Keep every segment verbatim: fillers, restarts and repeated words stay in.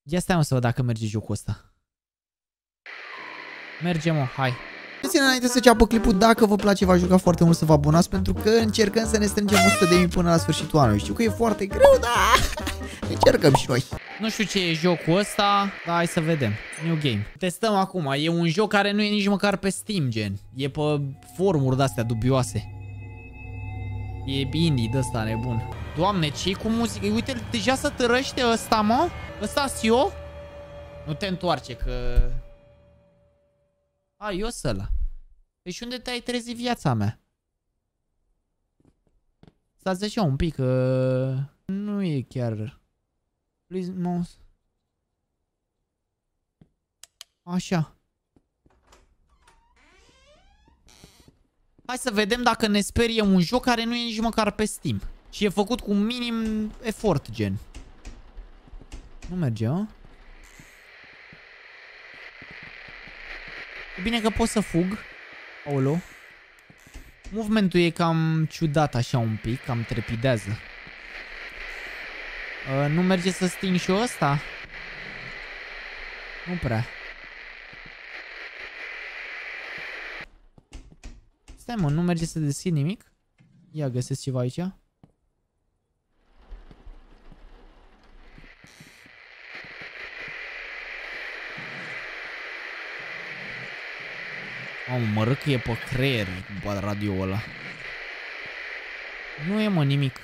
Ia stai, mă, să văd dacă merge jocul ăsta. Merge, mă, hai. Înainte să înceapă clipul, dacă vă place, v-aș ruga foarte mult să vă abonați, pentru că încercăm să ne strângem o sută de mii până la sfârșitul anului. Știu că e foarte greu, dar încercăm și noi. Nu știu ce e jocul ăsta, dar hai să vedem. New game. Testăm acum. E un joc care nu e nici măcar pe Steam, gen. E pe forumuri de-astea dubioase. E indie de ăsta nebun. Doamne, ce-i cu muzică? Uite, deja să tărăște ăsta, mă? Ăsta-s eu? Nu te întoarce, că... A, eu ăla. Deci unde te-ai trezit viața mea? Stați așa un pic, că... Nu e chiar... Please, mouse. Așa. Hai să vedem dacă ne sperie un joc care nu e nici măcar pe Steam. Și e făcut cu minim efort, gen. Nu merge, a? E bine că pot să fug. Aolo. Movementul e cam ciudat așa un pic, cam trepidează. Uh, nu merge să sting și ăsta? Nu prea. Stai, mă, nu merge să deschid nimic? Ia, găsesc ceva aici. Mamă, mă răcăie pe creier radio ăla. Nu e, mă, nimic.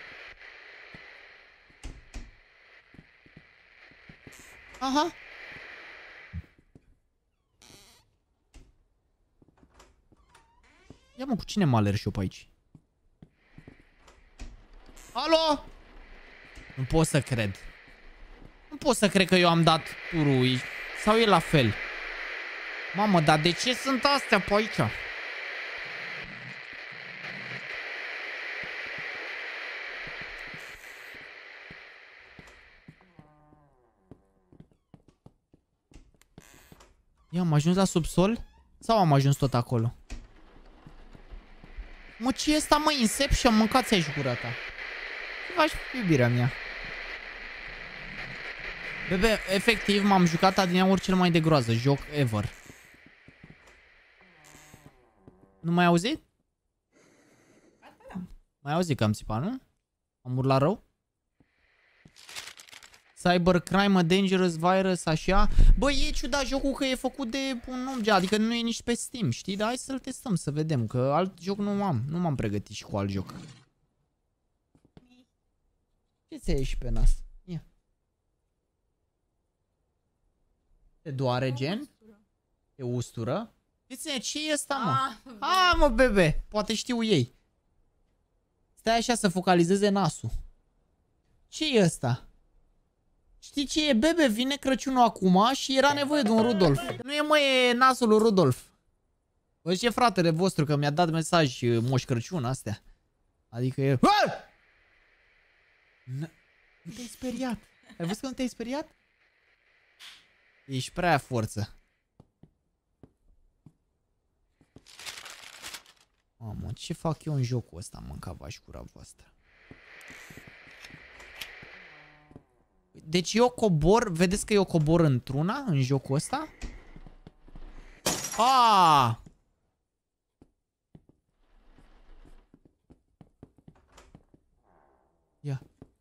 Aha. Ia, mă, cu cine mă alerg și eu pe aici? Alo? Nu pot să cred. Nu pot să cred că eu am dat turul. Sau e la fel? Mamă, dar de ce sunt astea pe aici? Ia, am ajuns la subsol? Sau am ajuns tot acolo? Mă, ce e asta, mă? Inception? Mâncați aici gura ta. Ce faci cu iubirea mea? Bebe, efectiv m-am jucat adineauri cel mai de groază joc ever. Nu mai auzit? Mai auzit că am țipat, nu? Am urlat rău? Cybercrime, a dangerous virus, așa. Bă, e ciudat jocul că e făcut de un om, adică nu e nici pe Steam, știi? Dar hai să-l testăm, să vedem, că alt joc nu am. Nu m-am pregătit și cu alt joc. Ce ți-ai ieșit pe nas? Ia. Te doare, gen? Te ustură? Uite-ne, ce e ăsta, mă? A, mă, bebe, poate știu ei. Stai așa să focalizeze nasul. Ce e ăsta? Știi ce e, bebe? Vine Crăciunul acum și era nevoie de un Rudolf. Nu e, mă, e nasul lui Rudolf. Bă, ce fratele vostru, că mi-a dat mesaj Moș Crăciun astea. Adică e... Nu te-ai speriat. Ai văzut că nu te-ai speriat? Ești prea forță. Mamă, ce fac eu în jocul ăsta, mâncava-și gura voastră. Deci eu cobor, vedeți că eu cobor într-una în jocul ăsta? Aaaa! Ia.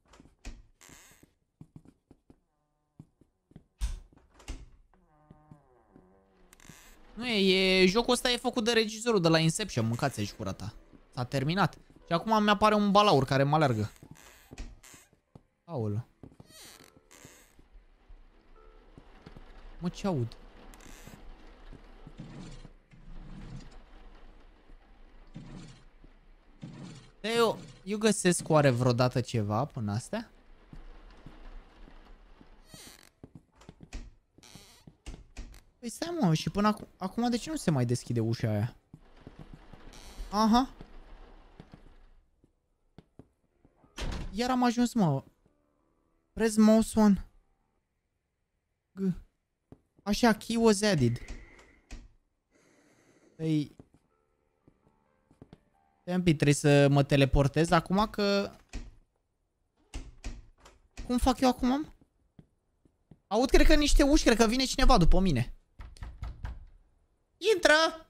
Nu e, e, jocul ăsta e făcut de regizorul de la Inception, mâncați aici gura ta. S-a terminat. Și acum mi-apare un balaur care mă alergă. Aoleu. Mă, ce aud? Eu, eu găsesc oare vreodată ceva până astea? Păi stai, mă, și până acum, acum de ce nu se mai deschide ușa aia? Aha. Iar am ajuns, mă. Press mouse one. G. Așa, key was added. Păi... Stai un pic, trebuie să mă teleportez acum că... Cum fac eu acum? Aud, cred că niște uși, cred că vine cineva după mine. Intră!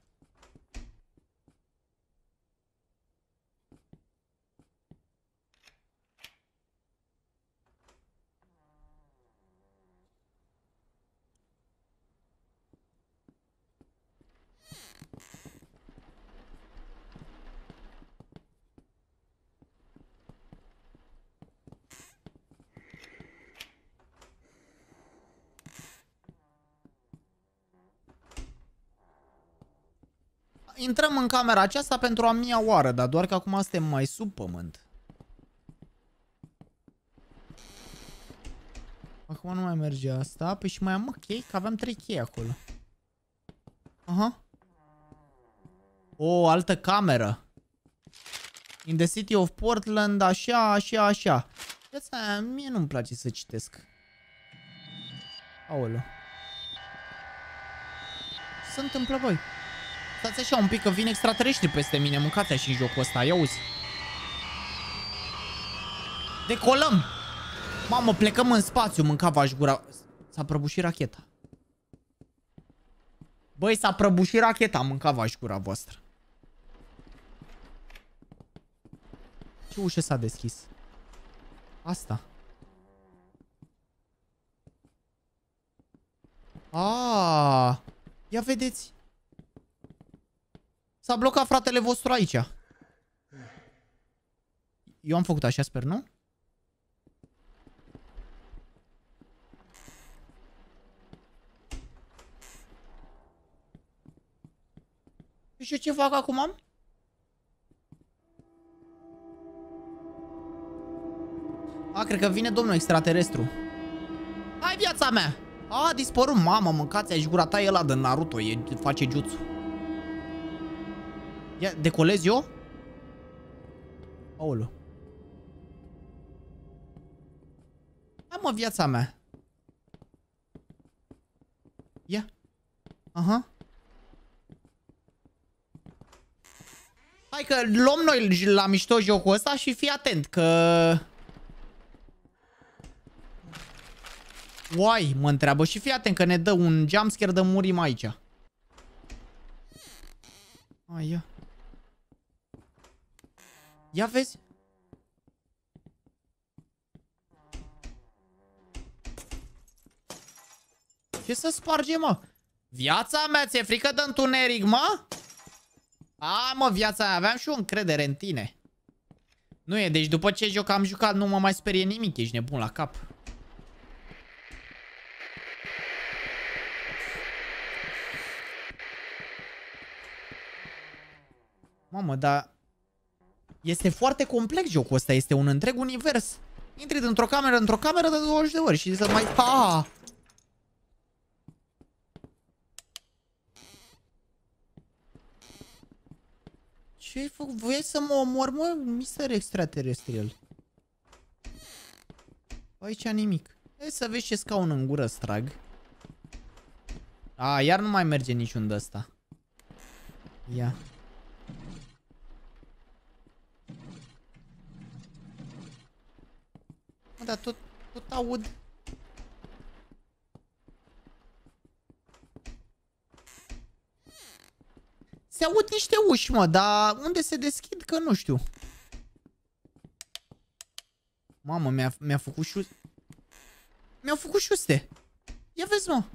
Intrăm în camera aceasta pentru a mia oară, dar doar că acum suntem mai sub pământ. Acum nu mai merge asta. Păi și mai am, mă, chei? Că aveam trei chei acolo. Aha. O altă cameră. In the City of Portland, așa, așa, așa. Asta, mie nu-mi place să citesc. Aoleu. Ce se întâmplă, băi? Stați așa un pic că vin extraterestri peste mine. Mâncați așa în jocul ăsta, ia uzi. Decolăm! Mamă, plecăm în spațiu, mânca v-aș gura. S-a prăbușit racheta. Băi, s-a prăbușit racheta, mânca v-aș gura voastră. Ce ușă s-a deschis? Asta. Aaaa, ia vedeți. S-a blocat fratele vostru aici. Eu am făcut așa, sper, nu? Și eu ce fac acum? A, cred că vine domnul extraterestru. Hai, viața mea! A, a dispărut, mamă, mâncați aici gura ta, e ăla de Naruto, e, face jutsu. Ia, decolez eu? Aoleu. Hai, mă, viața mea. Ia. Aha. Hai că luăm noi la mișto jocul ăsta și fii atent că... Uai, mă întreabă și fii atent că ne dă un jumpscare de murim aici. Ai, ia. Ia vezi? Ce să sparge, mă? Viața mea, ți-e frică de întuneric, mă? A, mă, viața mea, aveam și eu încredere în tine. Nu e, deci după ce joc am jucat nu mă mai sperie nimic, ești nebun la cap. Mamă, dar... Este foarte complex jocul ăsta, este un întreg univers. Intri dintr-o cameră, într-o cameră de douăzeci de ori și să mai... Ha! Ce-ai făcut? Voiai să mă omor, mă, mister extraterestrial? Aici nimic. Hai să vezi ce scaun în gură strag. A, iar nu mai merge niciun de ăsta. Ia. Mă, dar tot, tot aud. Se aud niște uși, mă, dar unde se deschid, că nu știu. Mamă, mi-a mi-a făcut șu... Mi-au făcut șuste. Ia vezi, mă.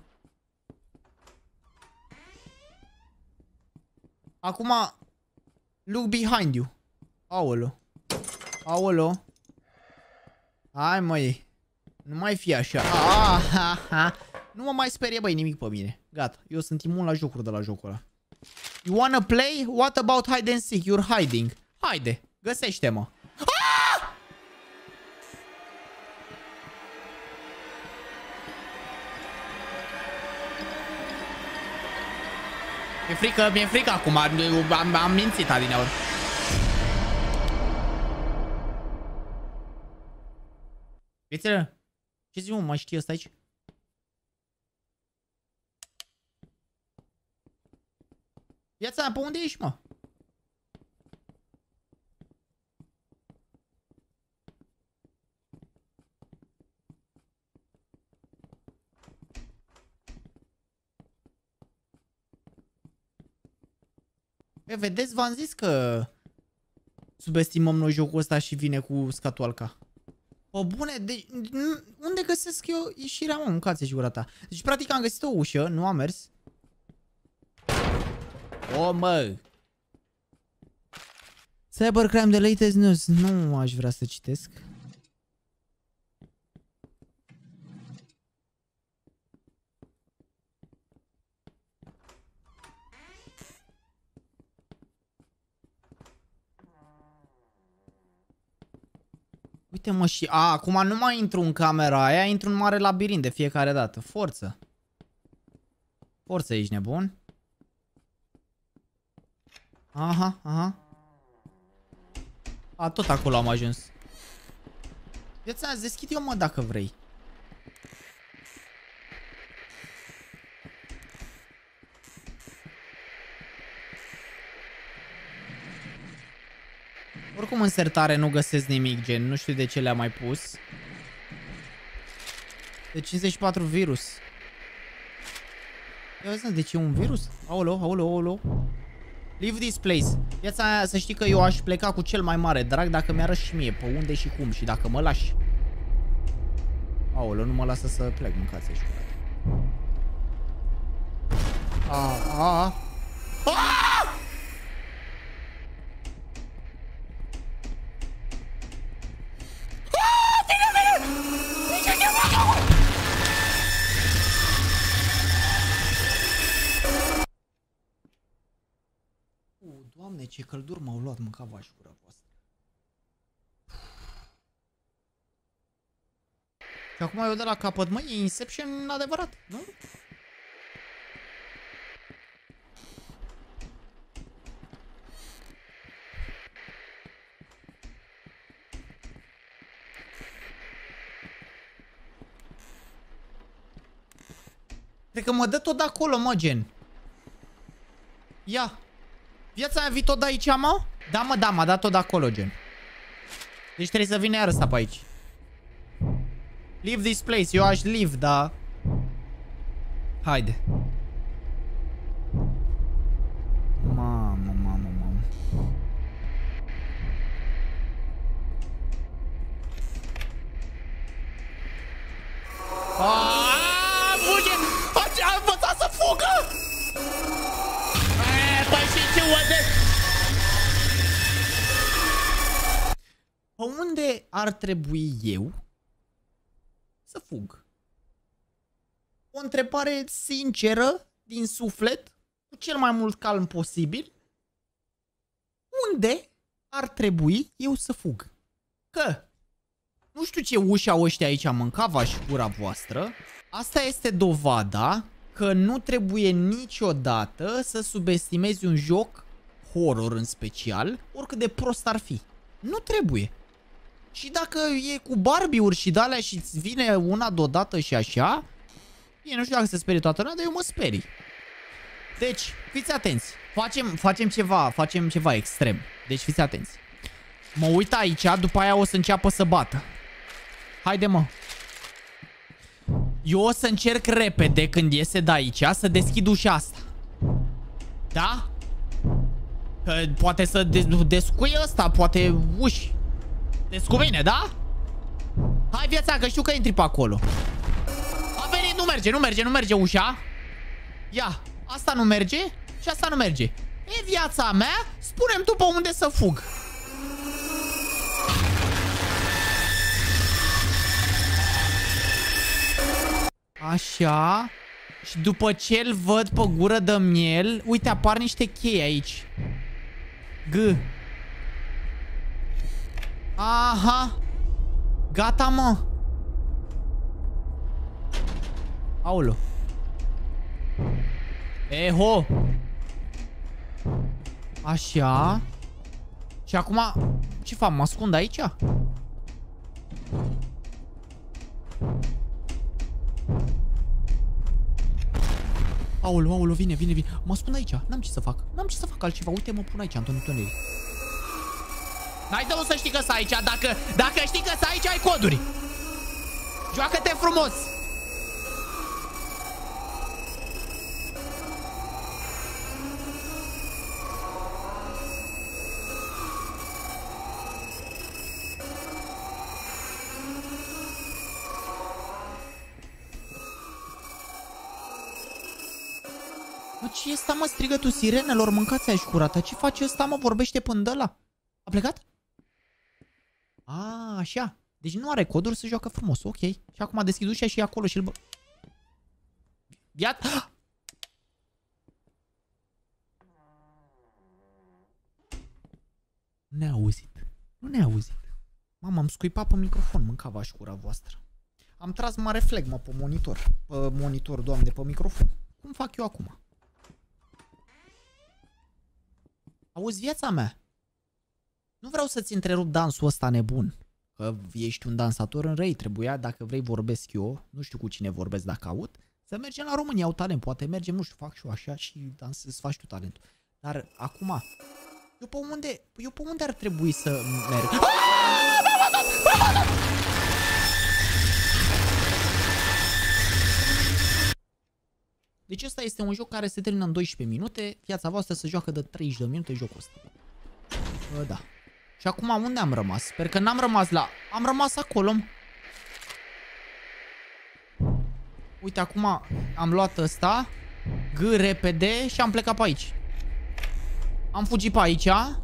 Acum, look behind you. Aolo. Aolo. Hai, măi. Nu mai fi așa. Ah, ha, ha. Nu mă mai sperie, băi, nimic pe mine. Gata, eu sunt imun la jocuri de la jocul ăla. You wanna play? What about hide and seek? You're hiding. Haide, găsește-mă. Ah! Mi-e frică, mi-e frică acum. Am, am mințit adineori. Viețele, ce zi, mă, mai știi ăsta aici? Viața mea, pe unde ești, mă? E, vedeți, v-am zis că subestimăm noi jocul ăsta și vine cu scatualca. O bune, de unde găsesc eu ieșirea, mă? Mâncați-și gura ta. Deci, practic, am găsit o ușă, nu a mers. O, mă! Cybercrime the latest news. Nu aș vrea să citesc. Uite mă și... A, acum nu mai intru în camera aia, intru în mare labirint de fiecare dată. Forță. Forță, ești nebun? Aha, aha. A, tot acolo am ajuns. Viața azi, deschid eu, mă, dacă vrei. Oricum în sertare nu găsesc nimic, gen, nu știu de ce le-am mai pus. De cincizeci și patru virus. Ia vezi, de ce e un virus? Aolo, aolo, aolo. Leave this place. Viața aia, să știi că eu aș pleca cu cel mai mare drag dacă mi-arăși și mie pe unde și cum și dacă mă lași. Aolo, nu mă lasă să plec, mâncați aici. A, a, a. Doamne, ce călduri m-au luat, mâncava și gura voastră. Și acum eu de la capăt, mă, e Inception adevărat, nu? Cred că mă dă tot de acolo, mă, gen. Ia. Viața mea vii tot de aici, mă? Da, mă, da, m-a dat tot de acolo, gen. Deci trebuie să vină iar ăsta pe aici. Leave this place. Eu aș leave, da. Haide. Mamă, mamă, mamă. Aaaa, fuge! A învățat să fugă! Pe unde ar trebui eu să fug? O întrebare sinceră, din suflet, cu cel mai mult calm posibil. Unde ar trebui eu să fug? Că nu știu ce uși au ăștia aici, mâncava și gura voastră. Asta este dovada că nu trebuie niciodată să subestimezi un joc horror în special, oricât de prost ar fi. Nu trebuie. Și dacă e cu Barbie-uri și de-alea și îți vine una deodată și așa, bine, nu știu dacă se sperie toată lumea, dar eu mă sperii. Deci, fiți atenți. Facem, facem ceva, facem ceva extrem. Deci fiți atenți. Mă uit aici, după aia o să înceapă să bată. Haide, mă. Eu o să încerc repede când iese de aici să deschid ușa asta. Da? Că poate să descuie ăsta, poate uși. Descu bine, da? Hai, viața, că știu că intri pe acolo. A venit, nu merge, nu merge, nu merge ușa. Ia, asta nu merge și asta nu merge. E, viața mea, spune-mi tu pe unde să fug. Așa. Și după ce îl văd pe gură de miel, uite, apar niște chei aici. G. Aha. Gata, mă. Aolo. Eho. Așa. Și acum, ce fac? Mă ascund aici? Aolo, aolo, vine, vine, vine. Mă ascund aici. N-am ce să fac. N-am ce să fac altceva. Uite, mă pun aici, în tunelul. N-ai de unde să știi că stai aici. Dacă, dacă știi că stai aici, ai coduri. Joacă-te frumos. Mă, ce este, mă, strigătul sirenelor? Mâncați aici curată. Ce face ăsta, mă? Vorbește până ăla. A plecat? A, așa. Deci nu are coduri, să joacă frumos. Ok. Și acum deschid ușa și e acolo și îl... Iată! Nu ne-a auzit. Nu ne-a auzit. Mamă, am scuipat pe microfon. Mâncava și cura voastră. Am tras mare flag, mă, pe monitor. Pe monitor, doamne, pe microfon. Cum fac eu acum? Auzi, viața mea? Nu vreau să-ți întrerup dansul ăsta nebun. Că ești un dansator în răi. Trebuia, dacă vrei, vorbesc eu. Nu știu cu cine vorbesc dacă aud. Să mergem la România, au talent. Poate mergem, nu știu, fac și eu așa și dansez, să faci tu talentul. Dar acum, eu pe unde, eu pe unde ar trebui să merg? Deci ăsta este un joc care se termină în doisprezece minute. Viața voastră se joacă de treizeci de minute jocul ăsta. Bă, da. Și acum unde am rămas? Sper că n-am rămas la... Am rămas acolo. Uite, acum am luat ăsta. G repede și am plecat pe aici. Am fugit pe aici.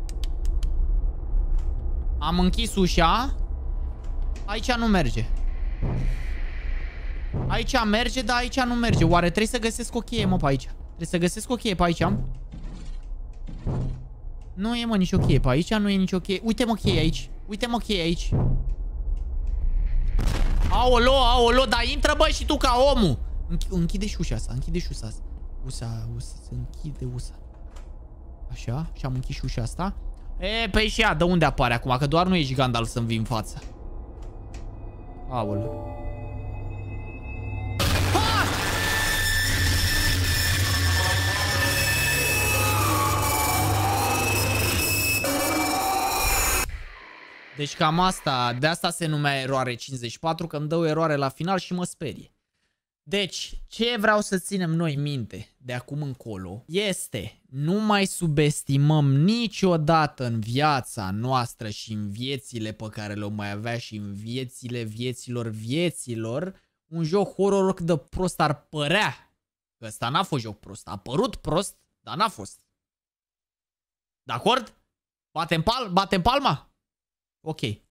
Am închis ușa. Aici nu merge. Aici merge, dar aici nu merge. Oare trebuie să găsesc o cheie, mă, pe aici? Trebuie să găsesc o cheie pe aici. Nu e, mă, nicio cheie pe aici. Nu e nicio cheie. Uite, mă, cheie aici. Uite, mă, cheie aici. Aolo, aolo, dar intră, bă, și tu ca omul. Înch închide și ușa asta. Închide și ușa asta. Usa, usa, se închide ușa. Așa, și am închis și ușa asta. E, păi și ea, de unde apare acum? Că doar nu ești Gandalf să-mi vii în față. Aolo. Deci cam asta, de asta se numea eroare cincizeci și patru, că îmi dă o eroare la final și mă sperie. Deci, ce vreau să ținem noi minte de acum încolo este: nu mai subestimăm niciodată în viața noastră și în viețile pe care le-o mai avea și în viețile vieților vieților un joc horror cât de prost ar părea. Că ăsta n-a fost joc prost, a părut prost, dar n-a fost. De acord? Batem pal? Batem palma? Ok.